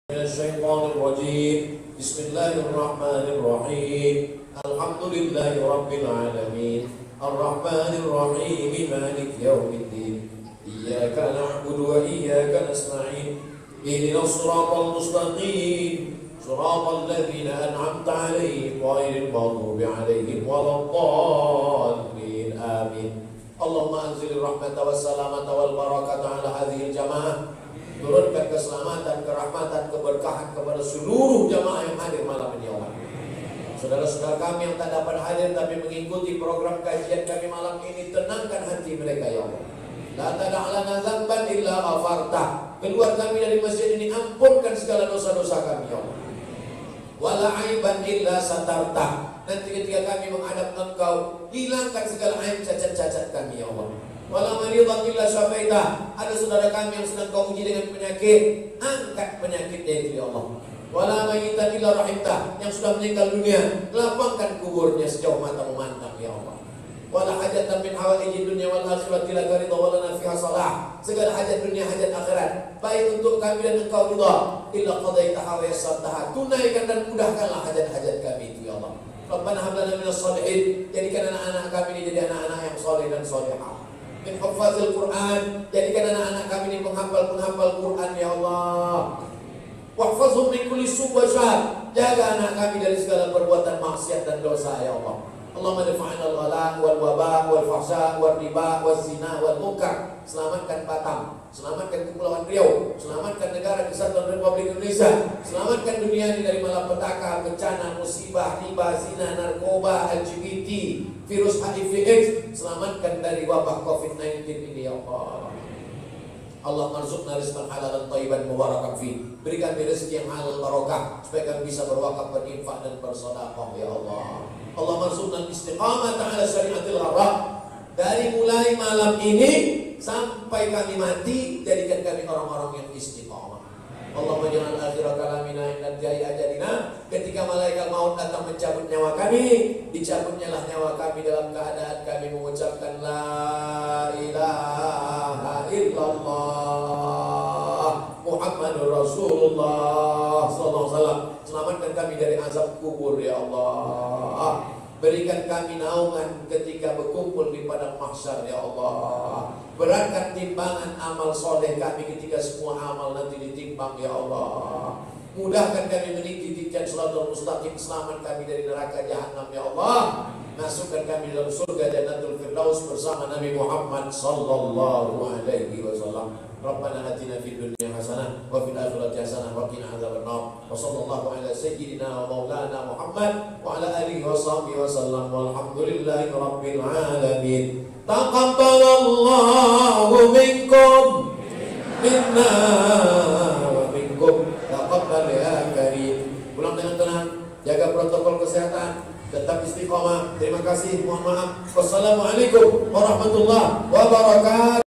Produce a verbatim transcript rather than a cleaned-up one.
الشيطان الرجيم بسم الله الرحمن الرحيم الحمد لله رب العالمين الرحمن الرحيم مالك يوم الدين إياك نعبد وإياك نستعين اهدنا الصراط المستقيم صراط الذين أنعمت عليهم غير المغضوب عليهم ولا الضالين آمين اللهم أنزل الرحمة والسلامة والبركة على هذه الجماعة. Turunkan keselamatan, kerahmatan, keberkahan kepada seluruh jamaah yang hadir malam ini, Allah. Saudara-saudara kami yang tak dapat hadir tapi mengikuti program kajian kami malam ini, tenangkan hati mereka, ya Allah. La tada'lana dzamban illa ghafarta. Keluar kami dari masjid ini, ampunkan segala dosa-dosa kami, ya Allah. Wala aiban illa satarta. Nanti ketika kami menghadap Engkau, hilangkan segala aib cacat-cacat kami, ya Allah. Wala maridan illa syafaitah. Ada saudara kami yang sedang Kau uji dengan penyakit, angkat penyakitnya itu, ya Allah. Wala mayitan illa rahimtah. Yang sudah meninggal dunia, lapangkan kuburnya sejauh mata memandang, ya Allah. Wala hajatan min hawaiji dunya wal akhirati la ridha wa lana fiha salah. Segala hajat dunia, hajat akhirat, baik untuk kami dan Engkau ridha, illa qadaitaha wa yassartaha. Tunaikan dan mudahkanlah hajat-hajat kami itu, ya Allah. Rabbana hab lana minas shalihin. Jadikan anak-anak kami ini jadi anak-anak yang saleh dan salihah. Min hafazil Quran, jadikan anak-anak kami ini penghafal-penghafal Quran, ya Allah. Wahfazhum min kulli su' wa syar. Jaga anak kami dari segala perbuatan maksiat dan dosa, ya Allah. Allahumma dafa'na al-ghala wal waba wal fahsya wal riba wal zina wal munkar. Selamatkan Batam, selamatkan Kepulauan Riau, selamatkan negara Kesatuan Republik Indonesia, selamatkan dunia ini dari malapetaka, bencana, musibah, riba, zina, narkoba, L G B T, virus H I V AIDS. Selamatkan dari wabah covid sembilan belas ini, ya Allah. Allah marzuqna rizqan halalan thayyiban mubarakan fi. Berikan rezeki yang halal barokah supaya kami bisa berwakaf, berinfak dan bersedekah, ya Allah. Allah marzuqna istiqamah ala syariatil gharra. Dari mulai malam ini sampai kami mati, jadikan kami orang-orang yang istiqamah. Allahumma jangan akhirah kalamina inna jai ajalina. Ketika malaikat maut datang mencabut nyawa kami, dicabutnya lah nyawa kami dalam keadaan kami mengucapkan la ilaha illallah Muhammadur Rasulullah sallallahu alaihi wasallam. Selamatkan kami dari azab kubur, ya Allah. Berikan kami naungan ketika berkumpul di padang mahsyar, ya Allah. Beratkan timbangan amal soleh kami ketika semua amal nanti ditimbang, ya Allah. Mudahkan kami meniti titian shiratal mustaqim. Selamat kami dari neraka jahanam, ya Allah. Masukkan kami dalam surga Jannatul Firdaus bersama Nabi Muhammad sallallahu alaihi wasallam. Rabbana atina fid dunya hasanah wa fil akhirati hasanah wa qina adzabannar. Wa sallallahu ala sayyidina wa maulana Muhammad wa ala alihi wa sahbihi wasallam. Walhamdulillahi rabbil alamin. Taqabbalallahu minkum minna wa minkum. Taqabbal ya karim. Pulang dengan tenang, jaga protokol kesehatan, tetap istiqomah. Terima kasih, mohon maaf. Wassalamualaikum warahmatullahi wabarakatuh.